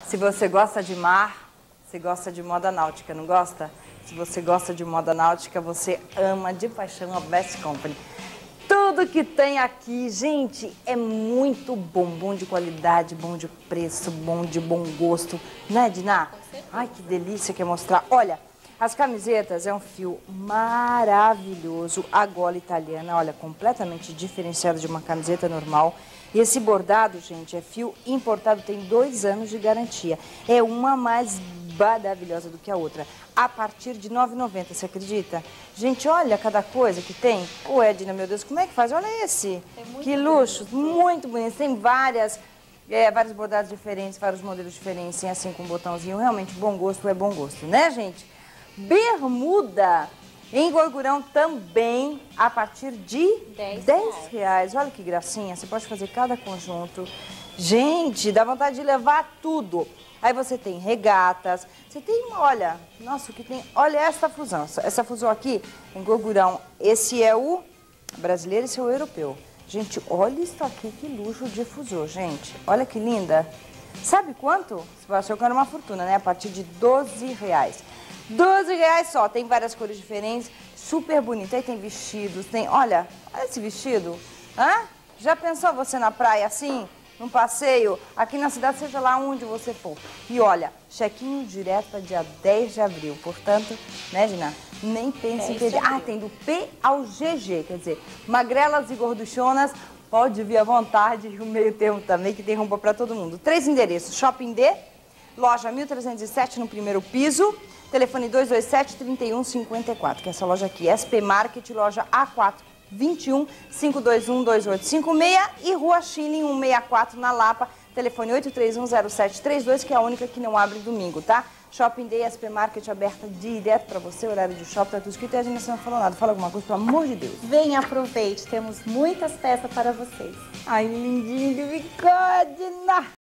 Se você gosta de mar, você gosta de moda náutica, não gosta? Se você gosta de moda náutica, você ama de paixão a Best Company. Tudo que tem aqui, gente, é muito bom. Bom de qualidade, bom de preço, bom de bom gosto. Né, Diná? Ai, que delícia que é mostrar. Olha, as camisetas é um fio maravilhoso. A gola italiana, olha, completamente diferenciada de uma camiseta normal. E esse bordado, gente, é fio importado, tem 2 anos de garantia. É uma mais maravilhosa do que a outra. A partir de R$ 9,90, você acredita? Gente, olha cada coisa que tem. Ô, Edna, meu Deus, como é que faz? Olha esse. Que luxo. Muito bonito. Tem vários bordados diferentes, vários modelos diferentes, assim, com botãozinho. Realmente, bom gosto é bom gosto, né, gente? Bermuda em gorgurão também a partir de R$10. Olha que gracinha, você pode fazer cada conjunto. Gente, dá vontade de levar tudo. Aí você tem regatas, você tem, olha, nossa, o que tem, olha essa fusão. Essa fusão aqui em gorgurão, esse é o brasileiro, esse é o europeu. Gente, olha isso aqui, que luxo de fusor, gente. Olha que linda. Sabe quanto? Você achou que era uma fortuna, né? A partir de R$12. R$12 só, tem várias cores diferentes, super bonito. Aí tem vestidos, tem, olha esse vestido. Hã? Já pensou você na praia assim, num passeio, aqui na cidade, seja lá onde você for. E olha, check-in direto para dia 10 de abril, portanto, né, Gina? Nem pense em perder. Ah, tem do P ao GG, quer dizer, magrelas e gorduchonas, pode vir à vontade, e o meio termo também, que tem roupa para todo mundo. 3 endereços, Shopping D, loja 1307 no primeiro piso, telefone 227-3154, que é essa loja aqui, SP Market, loja A4, 21-521-2856 e Rua Chile 164 na Lapa, telefone 8310732, que é a única que não abre domingo, tá? Shopping Day, SP Market aberta direto pra você, horário de shopping, tá tudo escrito e a gente não falou nada. Fala alguma coisa, pelo amor de Deus. Venha, aproveite, temos muitas peças para vocês. Ai, lindinho de bigode,